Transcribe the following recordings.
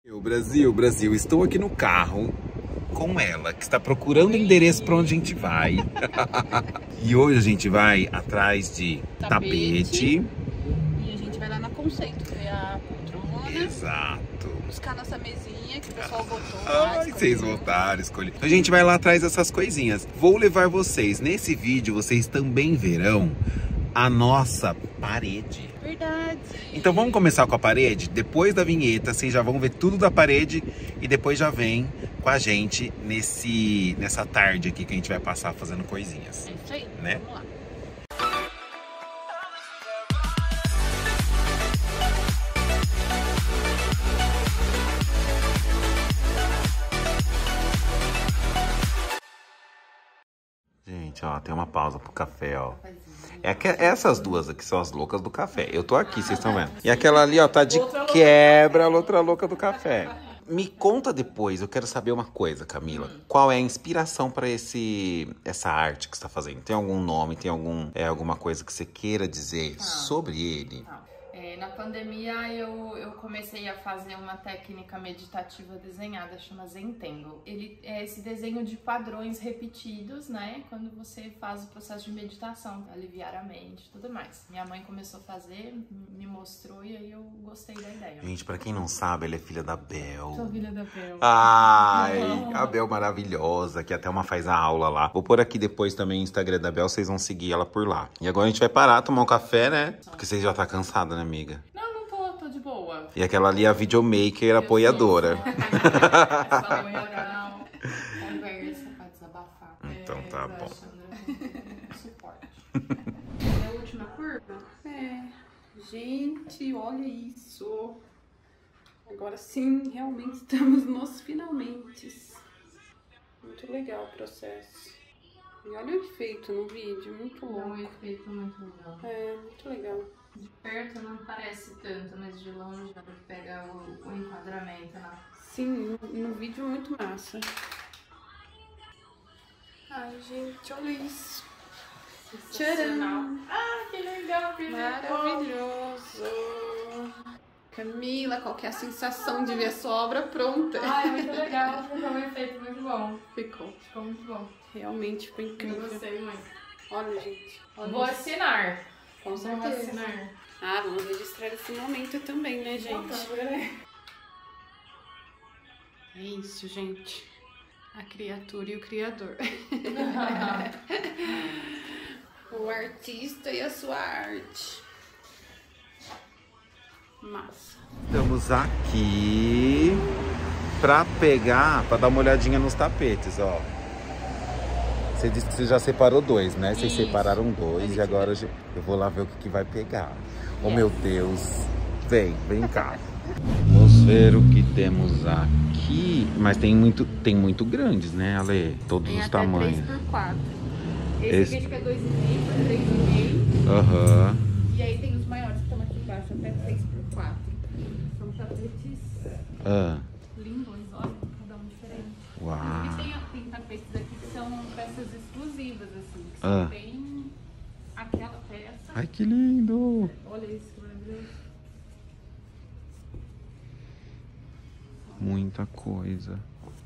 Brasil, estou aqui no carro com ela, que está procurando endereço para onde a gente vai. E hoje a gente vai atrás de tapete. E a gente vai lá na Conceito, ver a poltrona. Exato. Buscar nossa mesinha, que o pessoal votou. Ai, vocês votaram, escolher. A gente vai lá atrás dessas coisinhas. Vou levar vocês. Nesse vídeo, vocês também verão a nossa parede. Verdade. Então vamos começar com a parede? Depois da vinheta, vocês já vão ver tudo da parede e depois já vem com a gente nessa tarde aqui que a gente vai passar fazendo coisinhas. É isso aí, né? Vamos lá. Gente, ó, tem uma pausa pro café, ó. Essas duas aqui são as loucas do café. Eu tô aqui, vocês estão vendo. E aquela ali, ó, tá de quebra, a outra louca do café. Me conta depois, eu quero saber uma coisa, Camila. Qual é a inspiração pra essa arte que você tá fazendo? Tem algum nome, tem alguma coisa que você queira dizer sobre ele? Na pandemia eu comecei a fazer uma técnica meditativa desenhada, chama Zentangle. Ele é esse desenho de padrões repetidos, né? Quando você faz o processo de meditação, pra aliviar a mente e tudo mais. Minha mãe começou a fazer, me mostrou e aí eu gostei da ideia. Gente, pra quem não sabe, ela é filha da Bel. Sou filha da Bel. Ai, a Bel maravilhosa, que até uma faz a aula lá. Vou pôr aqui depois também o Instagram da Bel, vocês vão seguir ela por lá. E agora a gente vai parar, tomar um café, né? Porque vocês já tá cansada, né, amiga? Não tô de boa. E aquela ali é a videomaker apoiadora. Conversa pra desabafar. Então tá bom. Suporte. É a última curva? Gente, olha isso. Agora sim, realmente estamos nos finalmente. Muito legal o processo. E olha o efeito no vídeo, muito É um louco. efeito muito legal. É, muito legal. De perto não parece tanto, mas de longe dá pra pegar o enquadramento lá. Sim, no vídeo é muito massa. Ai, gente, olha isso. Sensacional. Ah, que legal, que Maravilhoso. Camila, qual que é a sensação de ver a sua obra pronta? Ah, é muito legal, ficou um efeito muito bom. Ficou muito bom. realmente ficou Eu incrível. gostei muito. Olha, gente. Olha Vou isso. assinar. Com Vou certeza. assinar. Ah, vamos registrar esse momento também, né, gente? É isso, gente. A criatura e o criador. O artista e a sua arte. Massa. Estamos aqui pra dar uma olhadinha nos tapetes, ó. Você disse que você já separou dois, né? Vocês separaram dois e agora eu vou lá ver o que vai pegar. Oh, meu Deus. Vem cá. Vamos ver o que temos aqui. Mas tem muito grandes, né, Ale? Todos os tamanhos. 3x4. Esse Esse aqui acho que é 2,5, 3,5. Aham. E aí tem os maiores que estão aqui embaixo, até 3x4. São tapetes lindões, olha, cada um diferente. Uau. E tem tapetes aqui que são peças exclusivas, assim. Que só tem aquela peça. Ai, que lindo. Olha isso, que maravilhoso. Muita coisa.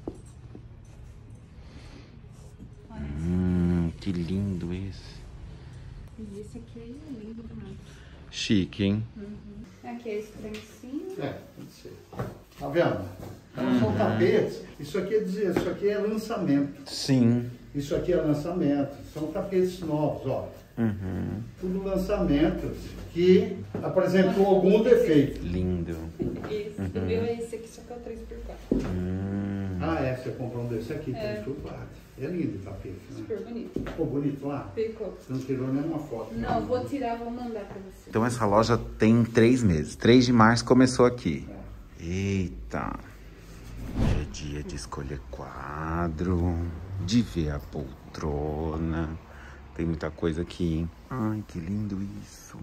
Que lindo esse. E esse aqui é lindo demais. Chique, hein? Aqui é esse trancinho. Pode ser. Tá vendo? Não são tapetes. Isso aqui é lançamento. Sim. Isso aqui é lançamento. São tapetes novos, ó. Tudo lançamentos que apresentou algum defeito. Lindo. Esse, o meu é esse aqui, só que é o 3x4. Você comprou um desse aqui, 3x4. É lindo o tapete, né? Super bonito. Ficou bonito lá? Ficou. Você não tirou nenhuma foto. Não, vou tirar, vou mandar pra você. Então essa loja tem 3 meses. 3 de março começou aqui. Eita. Hoje é dia de escolher quadro, de ver a poltrona. Tem muita coisa aqui, hein? Ai, que lindo isso.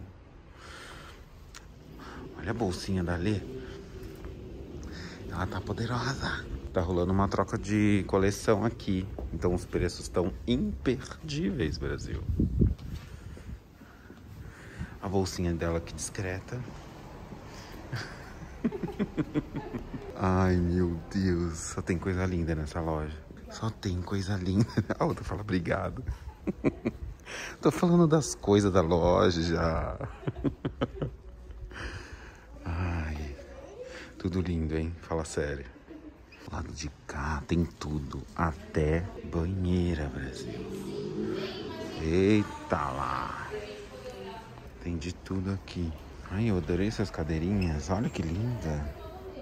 Olha a bolsinha da Lê. Ela tá poderosa. Tá rolando uma troca de coleção aqui. Então os preços estão imperdíveis, Brasil. A bolsinha dela aqui discreta. Ai, meu Deus. Só tem coisa linda nessa loja. Só tem coisa linda. A outra fala, obrigado. Tô falando das coisas da loja já. Ai, tudo lindo, hein? Fala sério. Do lado de cá tem tudo. Até banheira, Brasil. Eita lá. Tem de tudo aqui. Ai, eu adorei essas cadeirinhas. Olha que linda.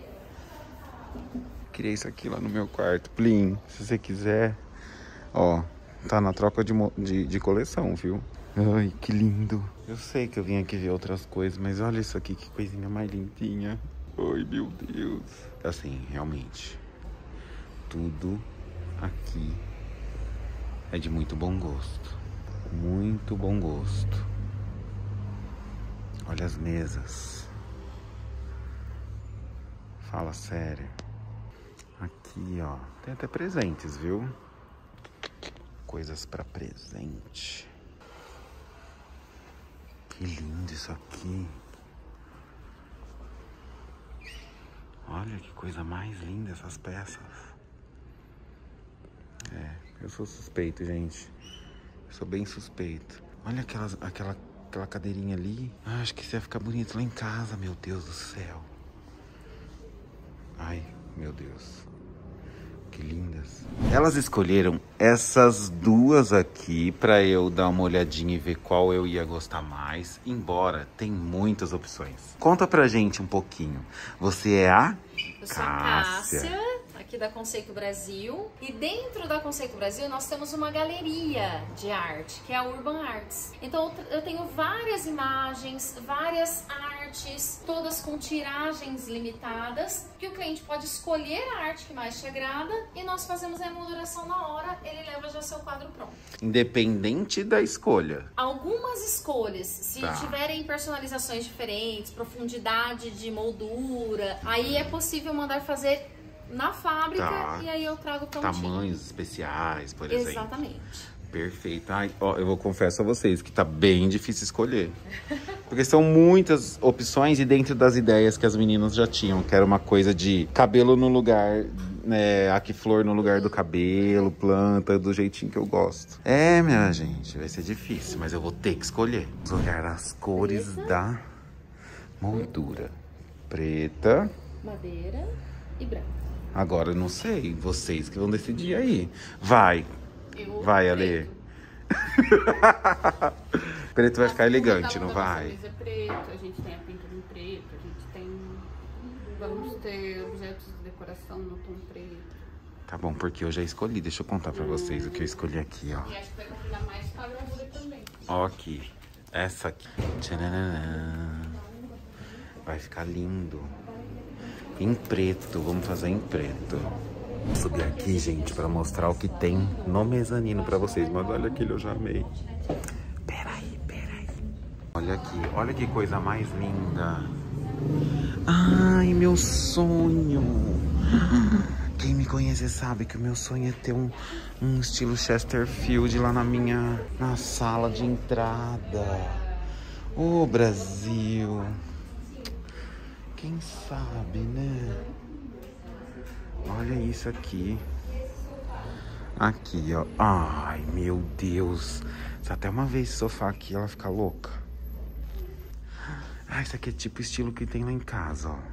Queria isso aqui lá no meu quarto. Plim, se você quiser. Ó, tá na troca de coleção, viu? Ai, que lindo. Eu sei que eu vim aqui ver outras coisas, mas olha isso aqui, que coisinha mais lindinha. Ai, meu Deus. Assim, realmente, tudo aqui é de muito bom gosto. Muito bom gosto. Olha as mesas. Fala sério. Aqui, ó, tem até presentes, viu? Coisas pra presente. Que lindo isso aqui. Olha que coisa mais linda essas peças. É, eu sou suspeito, gente. Eu sou bem suspeito. Olha aquela cadeirinha ali. Ah, acho que isso ia ficar bonito lá em casa, meu Deus do céu. Ai, meu Deus. Que lindas. Elas escolheram essas duas aqui pra eu dar uma olhadinha e ver qual eu ia gostar mais. Embora tem muitas opções. Conta pra gente um pouquinho. Você é a Eu sou a Cássia, aqui da Conceito Brasil. E dentro da Conceito Brasil nós temos uma galeria de arte, que é a Urban Arts. Então eu tenho várias imagens, várias artes, todas com tiragens limitadas, que o cliente pode escolher a arte que mais te agrada e nós fazemos a emolduração na hora, ele leva já seu quadro pronto. Independente da escolha. Algumas escolhas, se tiverem personalizações diferentes, profundidade de moldura, aí é possível mandar fazer na fábrica e aí eu trago prontinho. Tamanhos especiais, por exemplo. Exatamente. Perfeito. Ai, ó, eu vou confesso a vocês que tá bem difícil escolher. Porque são muitas opções e dentro das ideias que as meninas já tinham. Que era uma coisa de cabelo no lugar, né, aquiflor no lugar do cabelo, planta, do jeitinho que eu gosto. É, minha gente, vai ser difícil, mas eu vou ter que escolher. Vamos olhar as cores da moldura. Preta. Madeira e branca. Agora eu não sei, vocês que vão decidir aí. Vai. Vai, Ale. Preto vai ficar elegante, não vai? A camisa é preta, a gente tem a pintura em preto, a gente tem... Vamos ter objetos de decoração no tom preto. Tá bom, porque eu já escolhi. Deixa eu contar pra vocês o que eu escolhi aqui, ó. E acho que vai combinar mais com a gravura também. Ó aqui. Essa aqui. Tcharam. Vai ficar lindo. Em preto. Vamos fazer em preto. Vou subir aqui, gente, pra mostrar o que tem no mezanino pra vocês. Mas olha aquele, eu já amei. Peraí. Olha aqui, olha que coisa mais linda. Ai, meu sonho. Quem me conhece sabe que o meu sonho é ter um estilo Chesterfield lá na sala de entrada. Ô, Brasil. Quem sabe, né? Olha isso aqui. Aqui, ó. Ai, meu Deus. Se até uma vez esse sofá aqui, ela fica louca. Ah, isso aqui é tipo o estilo que tem lá em casa, ó.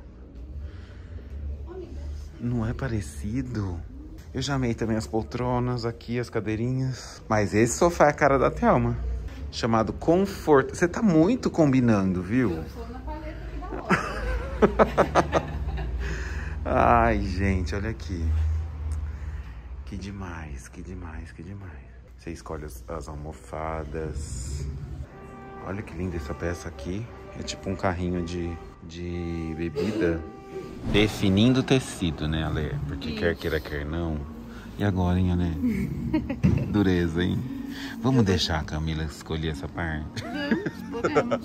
Não é parecido? Eu já amei também as poltronas aqui, as cadeirinhas. Mas esse sofá é a cara da Thelma. Chamado Conforto. Você tá muito combinando, viu? Eu sou na paleta aqui da hora. Ai, gente, olha aqui. Que demais. Você escolhe as almofadas. Olha que linda essa peça aqui. É tipo um carrinho de bebida. Definindo o tecido, né, Ale? Porque quer queira, quer não. E agora, hein, Ale? Dureza, hein? Vamos deixar a Camila escolher essa parte? Podemos.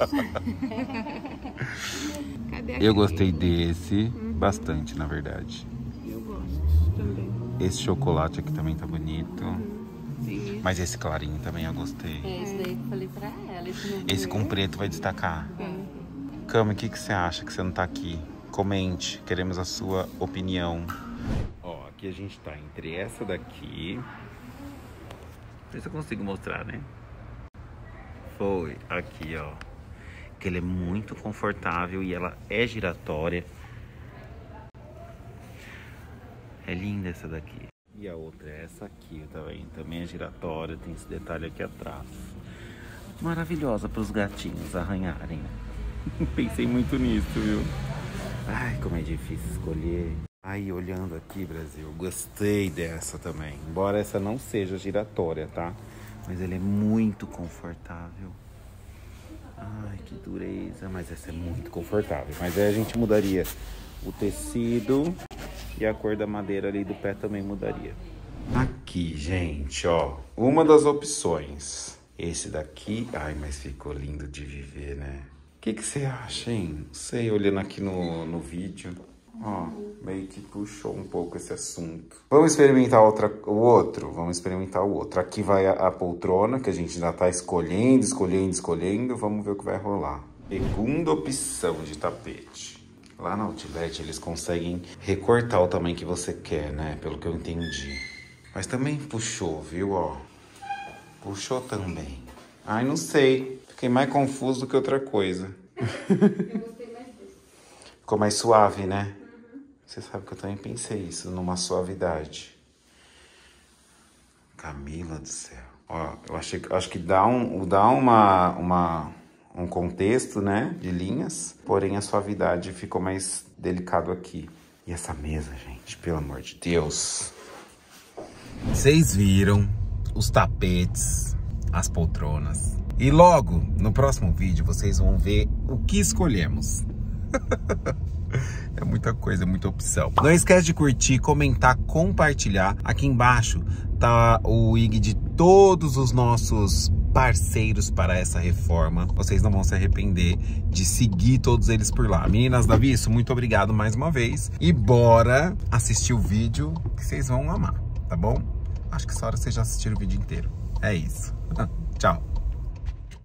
Eu gostei desse bastante, na verdade. Eu gosto também. Esse chocolate aqui também tá bonito. Mas esse clarinho também eu gostei. É isso daí que eu falei pra ela. Esse com preto vai destacar. Cami, o que você acha que você não tá aqui Comente, queremos a sua opinião. Ó, aqui a gente tá entre essa daqui. Não sei se eu consigo mostrar, né? Foi, aqui, ó. Que ela é muito confortável e ela é giratória. É linda essa daqui. E a outra é essa aqui, tá vendo? Também é giratória, tem esse detalhe aqui atrás. Maravilhosa para os gatinhos arranharem. Pensei muito nisso, viu? Ai, como é difícil escolher. Aí, olhando aqui, Brasil, gostei dessa também. Embora essa não seja giratória, tá? Mas ela é muito confortável. Ai, que dureza. Mas essa é muito confortável. Mas aí a gente mudaria o tecido e a cor da madeira ali do pé também mudaria. Aqui, gente, ó. Uma das opções. Esse daqui... Ai, mas ficou lindo de viver, né? O que você acha, hein? Não sei, olhando aqui no vídeo. Ó, meio que puxou um pouco esse assunto. Vamos experimentar o outro? Vamos experimentar o outro. Aqui vai a poltrona, que a gente já tá escolhendo. Vamos ver o que vai rolar. Segunda opção de tapete. Lá na Outlet, eles conseguem recortar o tamanho que você quer, né? Pelo que eu entendi. Mas também puxou, viu, ó? Puxou também. Ai, não sei. Fiquei mais confuso do que outra coisa. Eu gostei mais desse. Ficou mais suave, né? Uhum. Você sabe que eu também pensei isso, numa suavidade. Camila do céu. Ó, eu acho que dá um contexto, né? De linhas. Porém, a suavidade ficou mais delicado aqui. E essa mesa, gente, pelo amor de Deus. Vocês viram os tapetes, as poltronas. E logo, no próximo vídeo, vocês vão ver o que escolhemos. É muita coisa, é muita opção. Não esquece de curtir, comentar, compartilhar. Aqui embaixo tá o IG de todos os nossos parceiros para essa reforma. Vocês não vão se arrepender de seguir todos eles por lá. Meninas da Visso, muito obrigado mais uma vez. E bora assistir o vídeo que vocês vão amar, tá bom? Acho que essa hora vocês já assistiram o vídeo inteiro. É isso. Tchau.